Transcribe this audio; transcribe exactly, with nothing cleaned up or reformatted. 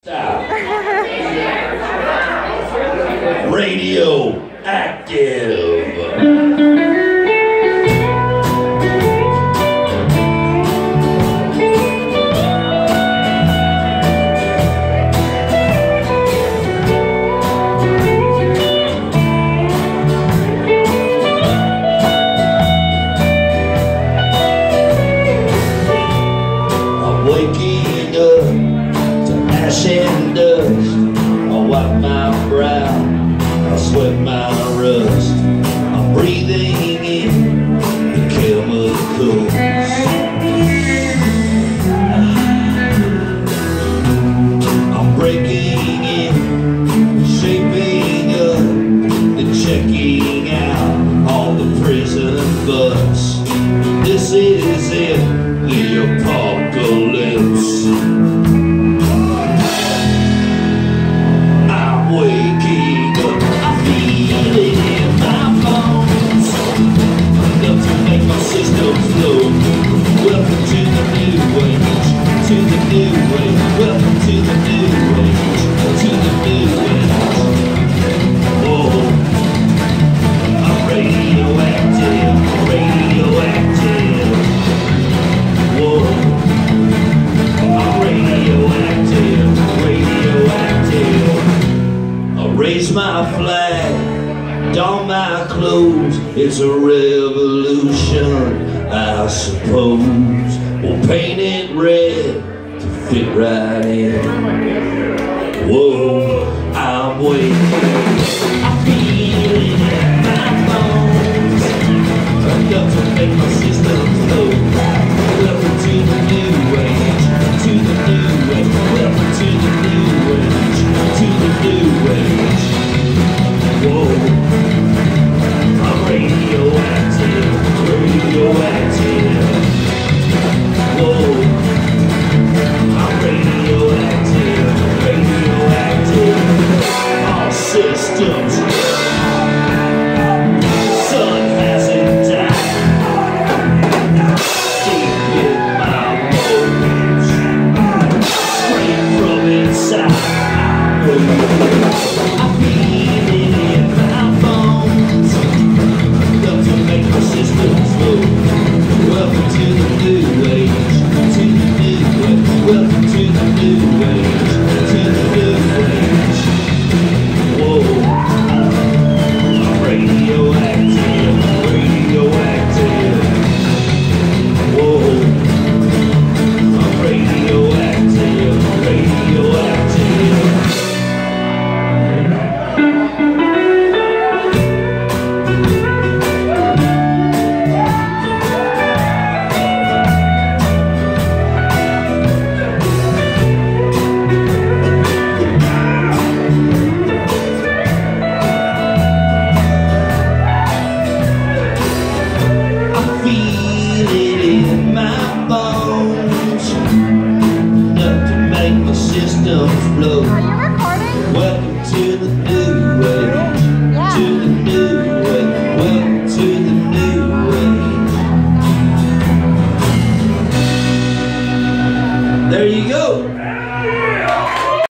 Radioactive. Waking up to ash and dust, I wipe my brow, I sweat my rust. I'm breathing in the chemicals. I'm breaking in, shaping up, and checking out all the prison butts. This is it, the apocalypse. I'm waking up, I feel it in my bones, enough to make my system flow. Welcome to the new age, to the new age. Welcome to the new age, to the new age. Whoa, I'm radioactive, radioactive. Whoa, I'm radioactive, radioactive. I raise my flag, don my clothes. It's a revolution, I suppose. We'll paint it red to fit right in. Whoa, I'm waiting. I feel it in my bones, enough to make my system flow. Welcome to the new age, to the new age. Welcome to the new age, to the new age. Whoa, I'm radioactive, radioactive. Whoa, I'm radioactive, radioactive. All systems. Sun hasn't died. Deep in my bones, straight from inside. I feel it in my bones, enough to make my system flow. Welcome to the new age, to the new age. Welcome to the new age, to the new age. Whoa, I'm radioactive, radioactive. Whoa, I'm radioactive, radioactive. Feel it in my bones, enough to make my system flow.